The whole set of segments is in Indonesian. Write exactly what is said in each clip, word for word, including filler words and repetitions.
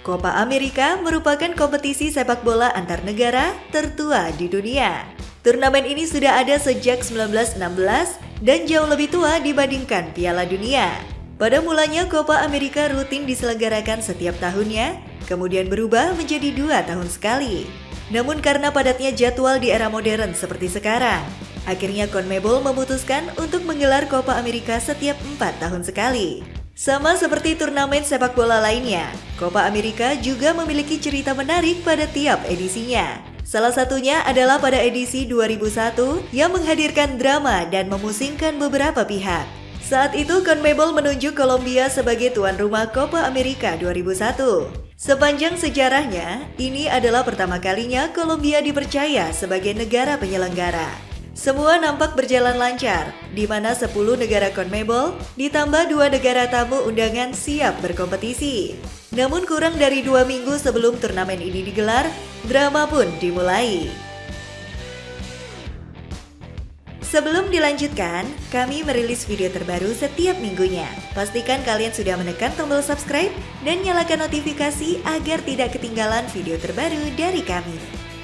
Copa America merupakan kompetisi sepak bola antar negara tertua di dunia. Turnamen ini sudah ada sejak seribu sembilan ratus enam belas dan jauh lebih tua dibandingkan Piala Dunia. Pada mulanya Copa America rutin diselenggarakan setiap tahunnya, kemudian berubah menjadi dua tahun sekali. Namun karena padatnya jadwal di era modern seperti sekarang, akhirnya CONMEBOL memutuskan untuk menggelar Copa America setiap empat tahun sekali. Sama seperti turnamen sepak bola lainnya, Copa America juga memiliki cerita menarik pada tiap edisinya. Salah satunya adalah pada edisi dua ribu satu yang menghadirkan drama dan memusingkan beberapa pihak. Saat itu CONMEBOL menunjuk Kolombia sebagai tuan rumah Copa America dua ribu satu. Sepanjang sejarahnya, ini adalah pertama kalinya Kolombia dipercaya sebagai negara penyelenggara. Semua nampak berjalan lancar, di mana sepuluh negara CONMEBOL ditambah dua negara tamu undangan siap berkompetisi. Namun kurang dari dua minggu sebelum turnamen ini digelar, drama pun dimulai. Sebelum dilanjutkan, kami merilis video terbaru setiap minggunya. Pastikan kalian sudah menekan tombol subscribe dan nyalakan notifikasi agar tidak ketinggalan video terbaru dari kami.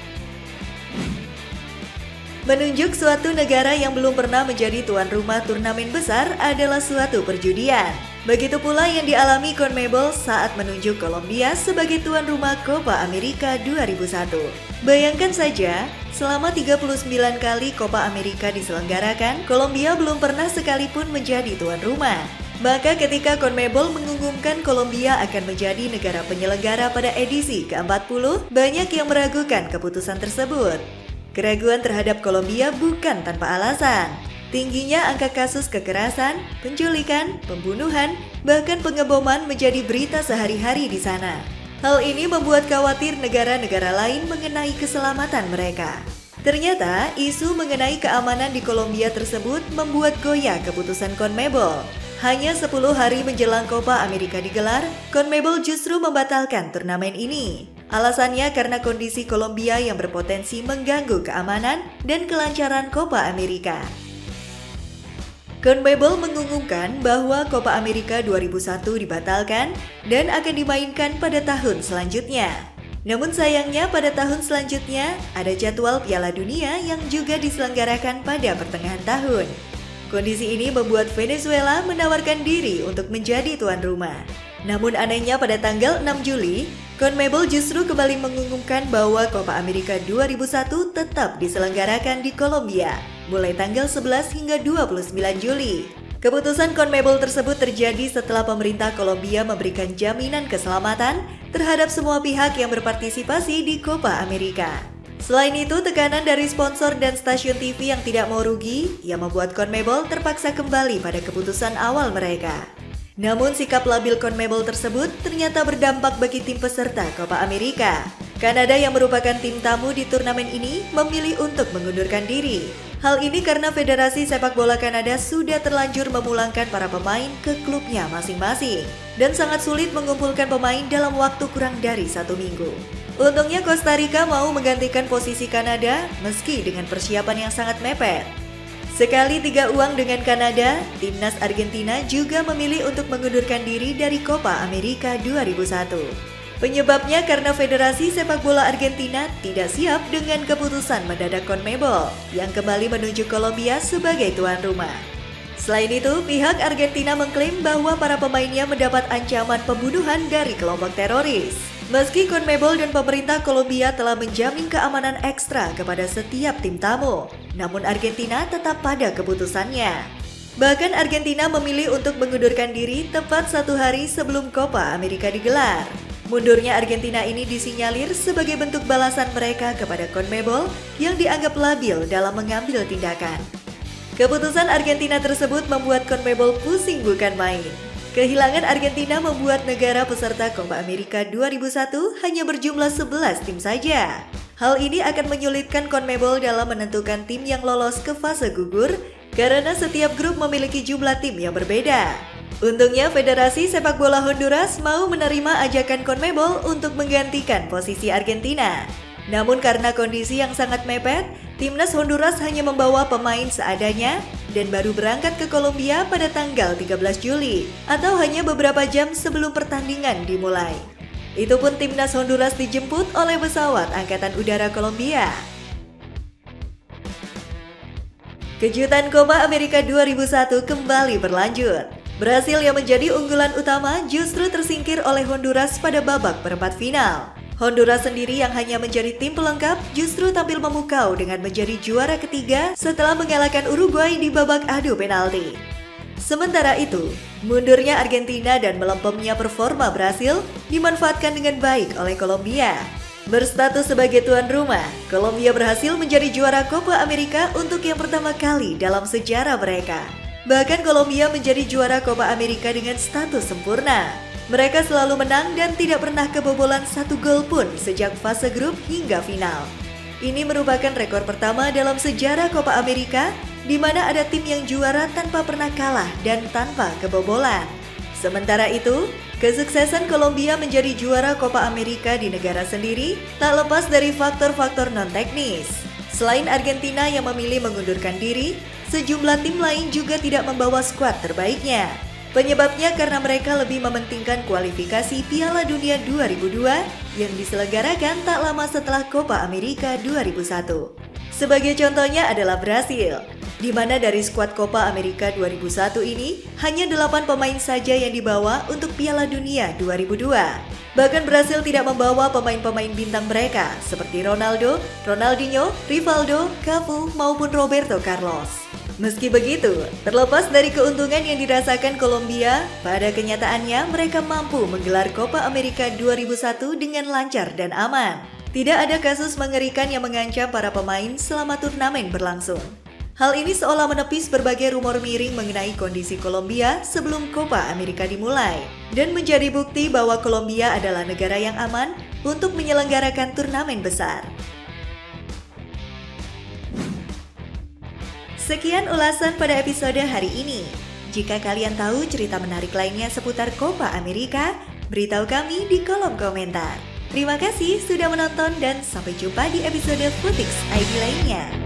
Menunjuk suatu negara yang belum pernah menjadi tuan rumah turnamen besar adalah suatu perjudian. Begitu pula yang dialami CONMEBOL saat menunjuk Kolombia sebagai tuan rumah Copa America dua ribu satu. Bayangkan saja, selama tiga puluh sembilan kali Copa America diselenggarakan, Kolombia belum pernah sekalipun menjadi tuan rumah. Maka ketika CONMEBOL mengumumkan Kolombia akan menjadi negara penyelenggara pada edisi ke empat puluh, banyak yang meragukan keputusan tersebut. Keraguan terhadap Kolombia bukan tanpa alasan. Tingginya angka kasus kekerasan, penculikan, pembunuhan, bahkan pengeboman menjadi berita sehari-hari di sana. Hal ini membuat khawatir negara-negara lain mengenai keselamatan mereka. Ternyata, isu mengenai keamanan di Kolombia tersebut membuat goyah keputusan CONMEBOL. Hanya sepuluh hari menjelang Copa America digelar, CONMEBOL justru membatalkan turnamen ini. Alasannya karena kondisi Kolombia yang berpotensi mengganggu keamanan dan kelancaran Copa America. CONMEBOL mengumumkan bahwa Copa America dua ribu satu dibatalkan dan akan dimainkan pada tahun selanjutnya. Namun sayangnya pada tahun selanjutnya ada jadwal Piala Dunia yang juga diselenggarakan pada pertengahan tahun. Kondisi ini membuat Venezuela menawarkan diri untuk menjadi tuan rumah. Namun anehnya pada tanggal enam Juli, CONMEBOL justru kembali mengumumkan bahwa Copa America dua ribu satu tetap diselenggarakan di Kolombia, mulai tanggal sebelas hingga dua puluh sembilan Juli. Keputusan CONMEBOL tersebut terjadi setelah pemerintah Kolombia memberikan jaminan keselamatan terhadap semua pihak yang berpartisipasi di Copa America. Selain itu, tekanan dari sponsor dan stasiun T V yang tidak mau rugi yang membuat CONMEBOL terpaksa kembali pada keputusan awal mereka. Namun sikap labil CONMEBOL tersebut ternyata berdampak bagi tim peserta Copa America. Kanada yang merupakan tim tamu di turnamen ini memilih untuk mengundurkan diri. Hal ini karena Federasi Sepak Bola Kanada sudah terlanjur memulangkan para pemain ke klubnya masing-masing dan sangat sulit mengumpulkan pemain dalam waktu kurang dari satu minggu. Untungnya Costa Rica mau menggantikan posisi Kanada meski dengan persiapan yang sangat mepet. Sekali tiga uang dengan Kanada, timnas Argentina juga memilih untuk mengundurkan diri dari Copa America dua ribu satu. Penyebabnya karena Federasi Sepak Bola Argentina tidak siap dengan keputusan mendadak CONMEBOL yang kembali menunjuk Kolombia sebagai tuan rumah. Selain itu, pihak Argentina mengklaim bahwa para pemainnya mendapat ancaman pembunuhan dari kelompok teroris. Meski CONMEBOL dan pemerintah Kolombia telah menjamin keamanan ekstra kepada setiap tim tamu, namun Argentina tetap pada keputusannya. Bahkan Argentina memilih untuk mengundurkan diri tepat satu hari sebelum Copa America digelar. Mundurnya Argentina ini disinyalir sebagai bentuk balasan mereka kepada CONMEBOL yang dianggap labil dalam mengambil tindakan. Keputusan Argentina tersebut membuat CONMEBOL pusing bukan main. Kehilangan Argentina membuat negara peserta Copa America dua ribu satu hanya berjumlah sebelas tim saja. Hal ini akan menyulitkan CONMEBOL dalam menentukan tim yang lolos ke fase gugur karena setiap grup memiliki jumlah tim yang berbeda. Untungnya Federasi Sepak Bola Honduras mau menerima ajakan CONMEBOL untuk menggantikan posisi Argentina. Namun karena kondisi yang sangat mepet, timnas Honduras hanya membawa pemain seadanya dan baru berangkat ke Kolombia pada tanggal tiga belas Juli atau hanya beberapa jam sebelum pertandingan dimulai. Itu pun timnas Honduras dijemput oleh pesawat Angkatan Udara Kolombia. Kejutan Copa America dua ribu satu kembali berlanjut. Brasil yang menjadi unggulan utama justru tersingkir oleh Honduras pada babak perempat final. Honduras sendiri yang hanya menjadi tim pelengkap justru tampil memukau dengan menjadi juara ketiga setelah mengalahkan Uruguay di babak adu penalti. Sementara itu, mundurnya Argentina dan melempemnya performa Brasil dimanfaatkan dengan baik oleh Kolombia. Berstatus sebagai tuan rumah, Kolombia berhasil menjadi juara Copa America untuk yang pertama kali dalam sejarah mereka. Bahkan Kolombia menjadi juara Copa America dengan status sempurna. Mereka selalu menang dan tidak pernah kebobolan satu gol pun sejak fase grup hingga final. Ini merupakan rekor pertama dalam sejarah Copa America di mana ada tim yang juara tanpa pernah kalah dan tanpa kebobolan. Sementara itu, kesuksesan Kolombia menjadi juara Copa America di negara sendiri tak lepas dari faktor-faktor non-teknis. Selain Argentina yang memilih mengundurkan diri, sejumlah tim lain juga tidak membawa skuad terbaiknya. Penyebabnya karena mereka lebih mementingkan kualifikasi Piala Dunia dua ribu dua yang diselenggarakan tak lama setelah Copa America dua ribu satu. Sebagai contohnya adalah Brasil, di mana dari skuad Copa America dua ribu satu ini hanya delapan pemain saja yang dibawa untuk Piala Dunia dua ribu dua. Bahkan Brasil tidak membawa pemain-pemain bintang mereka seperti Ronaldo, Ronaldinho, Rivaldo, Cafu maupun Roberto Carlos. Meski begitu, terlepas dari keuntungan yang dirasakan Kolombia, pada kenyataannya mereka mampu menggelar Copa America dua ribu satu dengan lancar dan aman. Tidak ada kasus mengerikan yang mengancam para pemain selama turnamen berlangsung. Hal ini seolah menepis berbagai rumor miring mengenai kondisi Kolombia sebelum Copa America dimulai dan menjadi bukti bahwa Kolombia adalah negara yang aman untuk menyelenggarakan turnamen besar. Sekian ulasan pada episode hari ini. Jika kalian tahu cerita menarik lainnya seputar Copa America, beritahu kami di kolom komentar. Terima kasih sudah menonton dan sampai jumpa di episode Futix I D lainnya.